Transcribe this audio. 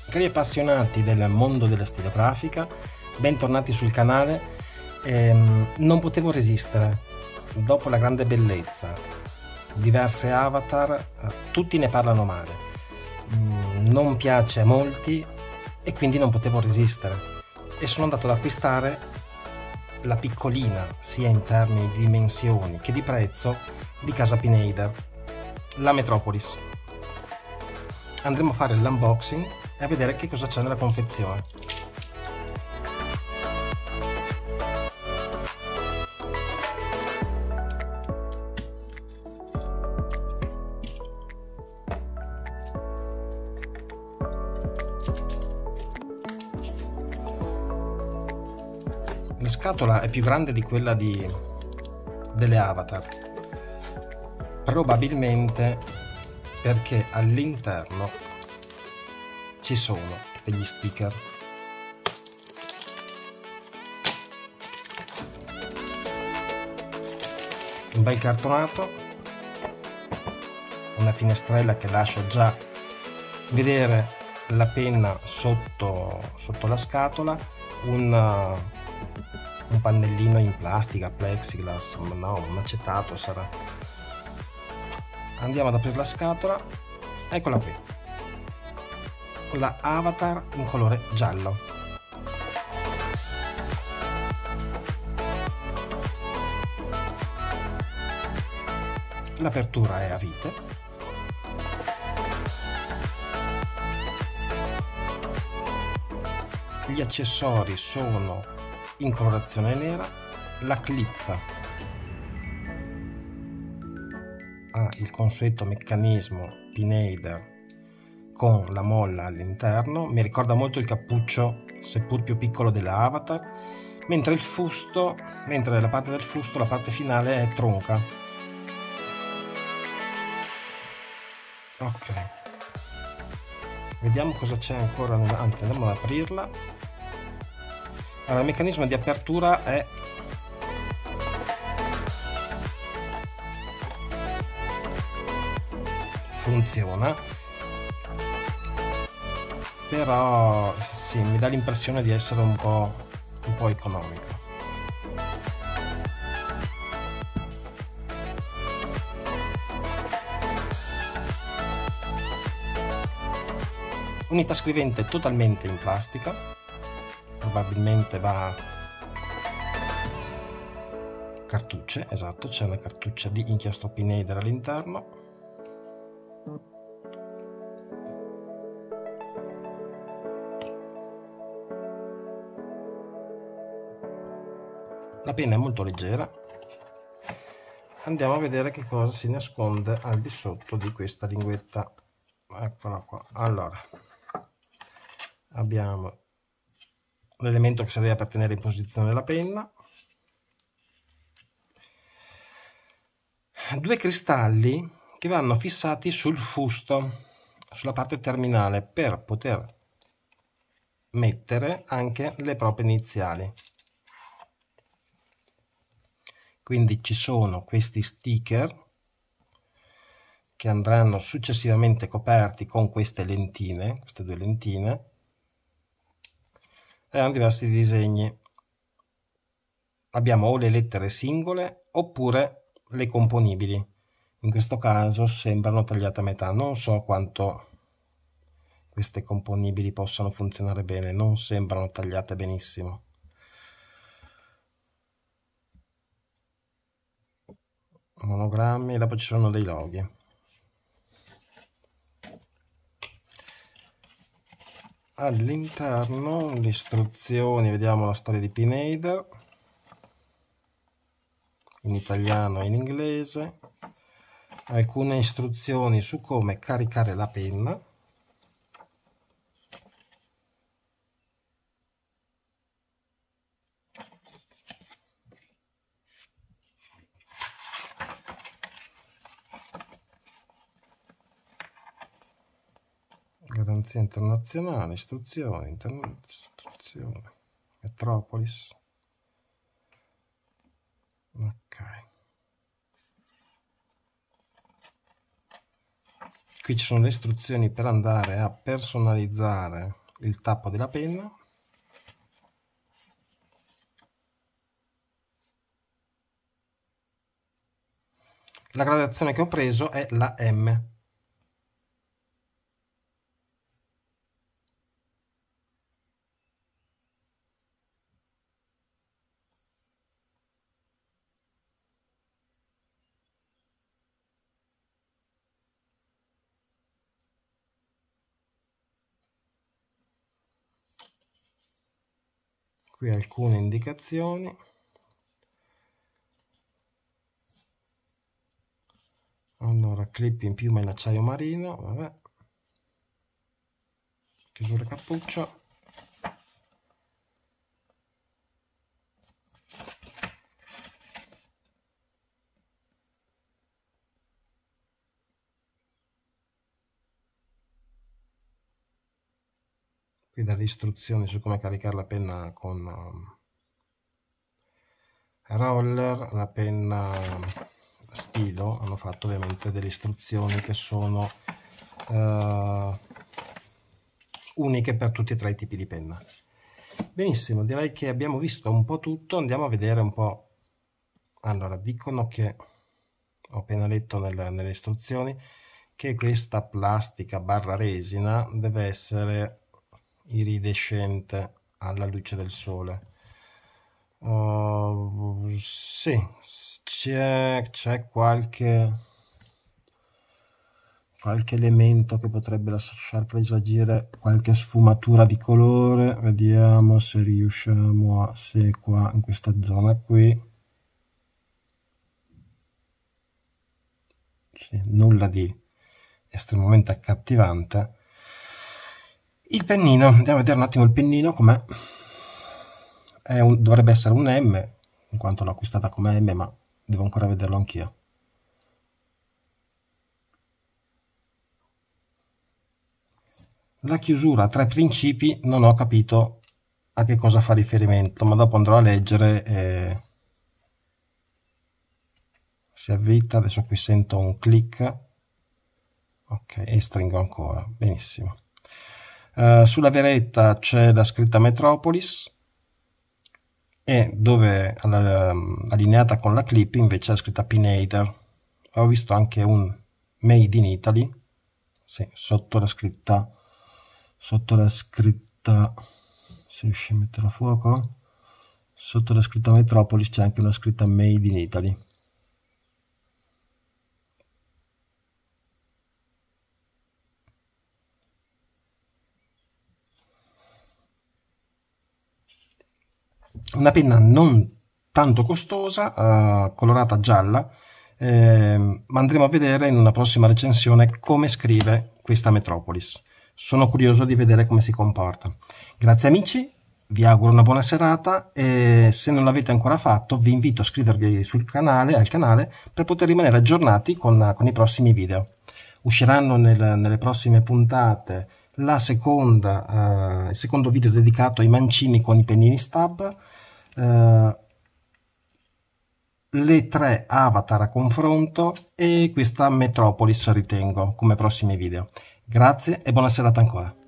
Cari appassionati del mondo della stilografica, bentornati sul canale. Non potevo resistere, dopo la grande bellezza, diverse avatar, tutti ne parlano male, non piace a molti e quindi non potevo resistere e sono andato ad acquistare la piccolina, sia in termini di dimensioni che di prezzo, di casa Pineider, la Metropolis. Andremo a fare l'unboxing e a vedere che cosa c'è nella confezione. La scatola è più grande di quella delle avatar, probabilmente perché all'interno ci sono degli sticker. Un bel cartonato, una finestrella che lascia già vedere la penna sotto la scatola, un pannellino in plastica, plexiglass, no, un acetato sarà. Andiamo ad aprire la scatola, eccola qui, la avatar in colore giallo. L'apertura è a vite. Gli accessori sono in colorazione nera. La clip ha il consueto meccanismo Pineider con la molla all'interno, mi ricorda molto il cappuccio seppur più piccolo della avatar, mentre la parte del fusto, la parte finale è tronca. Ok, vediamo cosa c'è ancora anzi, andiamo ad aprirla. Allora, il meccanismo di apertura funziona, però sì, mi dà l'impressione di essere un po' economico. Unità scrivente totalmente in plastica, probabilmente va cartucce, esatto, c'è una cartuccia di inchiostro Pineider all'interno. La penna è molto leggera. Andiamo a vedere che cosa si nasconde al di sotto di questa linguetta. Eccola qua. Allora, abbiamo l'elemento che serve per tenere in posizione la penna, due cristalli che vanno fissati sul fusto, sulla parte terminale, per poter mettere anche le proprie iniziali. Quindi ci sono questi sticker che andranno successivamente coperti con queste lentine, queste due lentine, e hanno diversi disegni. Abbiamo o le lettere singole oppure le componibili. In questo caso sembrano tagliate a metà. Non so quanto queste componibili possano funzionare bene, non sembrano tagliate benissimo. Monogrammi, e dopo ci sono dei loghi. All'interno le istruzioni, vediamo la storia di Pineider in italiano e in inglese, alcune istruzioni su come caricare la penna, garanzia internazionale, istruzioni, Metropolis. Ok, qui ci sono le istruzioni per andare a personalizzare il tappo della penna. La gradazione che ho preso è la M. Qui alcune indicazioni. Allora, clip in piuma in acciaio marino, vabbè. Chiusura cappuccio. Qui dalle istruzioni su come caricare la penna con roller, la penna stilo, hanno fatto ovviamente delle istruzioni che sono uniche per tutti e tre i tipi di penna. Benissimo, direi che abbiamo visto un po' tutto, andiamo a vedere un po'. Allora, dicono che, ho appena letto nelle istruzioni, che questa plastica barra resina deve essere iridescente alla luce del sole. Sì, c'è qualche elemento che potrebbe lasciar presagire qualche sfumatura di colore. Vediamo se riusciamo a, se qua in questa zona qui, sì, nulla di estremamente accattivante. Il pennino, andiamo a vedere un attimo il pennino com'è. Dovrebbe essere un M, in quanto l'ho acquistata come M, ma devo ancora vederlo anch'io. La chiusura a 3 principi non ho capito a che cosa fa riferimento, ma dopo andrò a leggere e si avvita. Adesso qui sento un click, ok, e stringo ancora, benissimo. Sulla veretta c'è la scritta Metropolis, e dove allineata con la clip invece è la scritta Pinnader. Ho visto anche un Made in Italy, sì, sotto la scritta, se riesci a mettere a fuoco, sotto la scritta Metropolis c'è anche una scritta Made in Italy. Una penna non tanto costosa, colorata gialla, ma andremo a vedere in una prossima recensione come scrive questa Metropolis. Sono curioso di vedere come si comporta. Grazie amici, vi auguro una buona serata e se non l'avete ancora fatto vi invito a iscrivervi al canale per poter rimanere aggiornati con i prossimi video. Usciranno nelle prossime puntate il secondo video dedicato ai mancini con i pennini stab, le 3 avatar a confronto e questa Metropolis ritengo come prossimi video. Grazie e buona serata ancora.